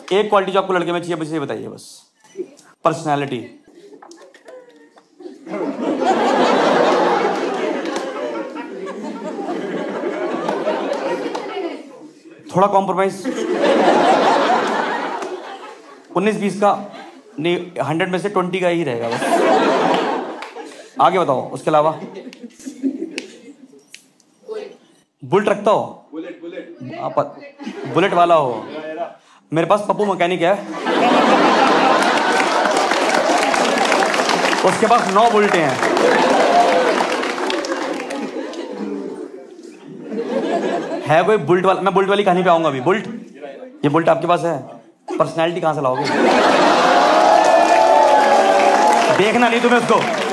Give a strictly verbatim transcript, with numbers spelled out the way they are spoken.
एक क्वालिटी जो आपको लड़के में चाहिए बस ये बताइए, बस पर्सनैलिटी। थोड़ा कॉम्प्रोमाइज, उन्नीस बीस का नहीं, हंड्रेड में से ट्वेंटी का ही रहेगा बस। आगे बताओ उसके अलावा। बुलेट रखता हो? बुलेट बुलेट बुलेट वाला हो? मेरे पास पप्पू मैकेनिक है, उसके पास नौ बुलेटें हैं। है कोई बुलेट वाला? मैं बुलेट वाली कहानी पे आऊंगा अभी। बुलेट, ये बुलेट आपके पास है, पर्सनैलिटी कहां से लाओगे? देखना नहीं तुम्हें उसको।